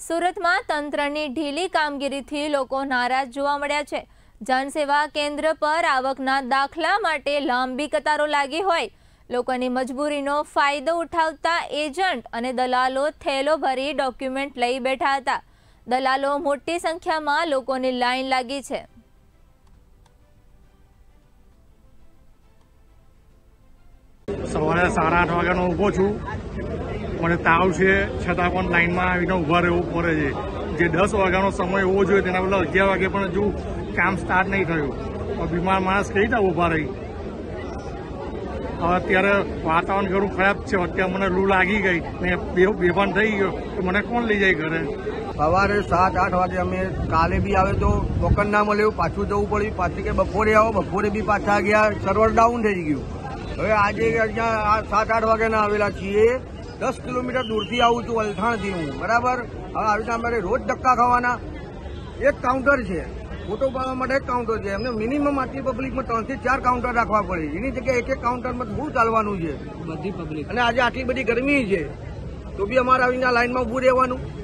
સુરતમાં તંત્રની ઢીલી કામગીરીથી લોકો નારાજ જોવા મળ્યા છે। જનસેવા કેન્દ્ર પર આવકના દાખલા માટે લાંબી કતારો લાગી હોય, લોકોની મજબૂરીનો ફાયદો ઉઠાવતા એજન્ટ અને દલાલો થેલો ભરી ડોક્યુમેન્ટ લઈ બેઠા હતા। દલાલો મોટી સંખ્યામાં લોકોની લાઈન લાગી છે। સવારે 8:30 વાગ્યાનો ઊભો છું। મને તાવ છે છતાં પણ લાઈનમાં આવીને ઊભા રહેવું પડે છે। જે 10 વાગ્યાનો સમય હોવો જોઈએ તેના બદલે 11 વાગે પણ હજુ કામ સ્ટાર્ટ નહીં થયું। બીમાર માણસ કઈ રીતે ઊભા રહી? અત્યારે વાતાવરણ ઘણું ખરાબ છે। અત્યારે મને લૂ લાગી ગઈ ને બેભાન થઈ ગયો તો મને કોણ લઈ જાય ઘરે? સવારે 7-8 વાગે અમે કાલે બી આવે તો ટોકન ના મળ્યું, પાછું જવું પડ્યું। પાછી કે બપોરે આવો, બપોરે બી પાછા ગયા, સર્વર ડાઉન થઈ ગયું। હવે આજે અહીંયા 7-8 વાગ્યાના આવેલા છીએ। 10 કિલોમીટર દૂરથી આવું છું, વલથાણથી હું, બરાબર। હવે આવી રીતે અમારે રોજ ધક્કા ખાવાના। એક કાઉન્ટર છે, ફોટો પાડવા માટે એક કાઉન્ટર છે, એમને મિનિમમ આટલી પબ્લિકમાં 3 થી 4 કાઉન્ટર રાખવા પડે। એની જગ્યાએ એક કાઉન્ટરમાં શું ચાલવાનું છે બધી પબ્લિક? અને આજે આટલી બધી ગરમી છે તો બી અમારે આવીને લાઈનમાં ઉભું રહેવાનું।